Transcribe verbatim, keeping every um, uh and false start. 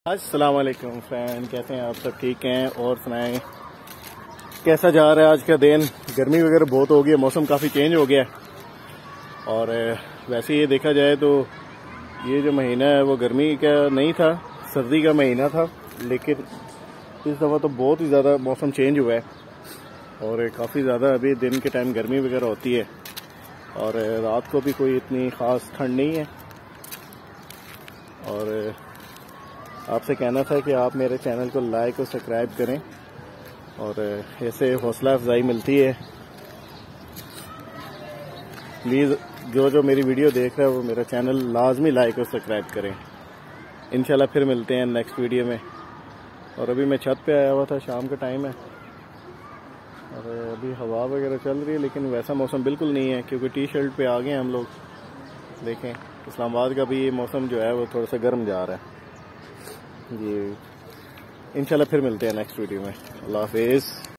अस्सलाम वालेकुम फ्रेंड, कैसे हैं आप? सब ठीक हैं? और सुनाएं कैसा जा रहा है आज का दिन? गर्मी वगैरह बहुत हो गई है, मौसम काफ़ी चेंज हो गया है। और वैसे ये देखा जाए तो ये जो महीना है वो गर्मी का नहीं था, सर्दी का महीना था, लेकिन इस दफ़ा तो बहुत ही ज़्यादा मौसम चेंज हुआ है और काफ़ी ज़्यादा अभी दिन के टाइम गर्मी वगैरह होती है और रात को भी कोई इतनी ख़ास ठंड नहीं है। और आपसे कहना था कि आप मेरे चैनल को लाइक और सब्सक्राइब करें और ऐसे हौसला अफजाई मिलती है। प्लीज़ जो जो मेरी वीडियो देख रहा है वो मेरा चैनल लाजमी लाइक और सब्सक्राइब करें। इंशाल्लाह फिर मिलते हैं नेक्स्ट वीडियो में। और अभी मैं छत पे आया हुआ था, शाम का टाइम है और अभी हवा वगैरह चल रही है, लेकिन वैसा मौसम बिल्कुल नहीं है क्योंकि टी शर्ट पे आ गए हम लोग। देखें इस्लामाबाद का भी ये मौसम जो है वो थोड़ा सा गर्म जा रहा है जी। इंशाल्लाह फिर मिलते हैं नेक्स्ट वीडियो में। अल्लाह हाफिज़।